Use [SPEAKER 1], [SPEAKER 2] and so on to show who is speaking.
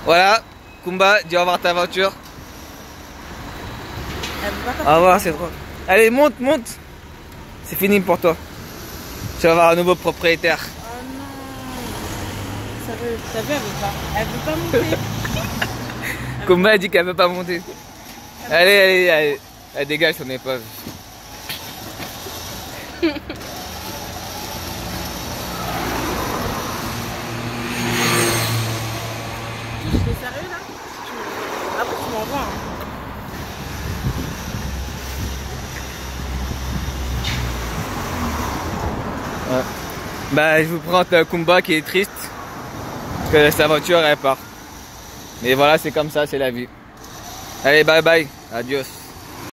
[SPEAKER 1] Voilà, Kumba, dis au revoir à ta voiture.
[SPEAKER 2] Elle veut pas
[SPEAKER 1] Au
[SPEAKER 2] partir.
[SPEAKER 1] revoir, c'est trop. Allez, monte, monte. C'est fini pour toi. Tu vas avoir un nouveau propriétaire.
[SPEAKER 2] Oh non. Ça veut, elle veut pas monter.
[SPEAKER 1] Kumba a dit qu'elle veut pas monter. Allez, allez, allez. Elle dégage son épave.
[SPEAKER 2] T'es sérieux là? Après tu m'envoies. Hein.
[SPEAKER 1] Ouais. Bah, je vous présente Kumba qui est triste. Parce que sa voiture, elle part. Mais voilà, c'est comme ça, c'est la vie. Allez, bye bye. Adios.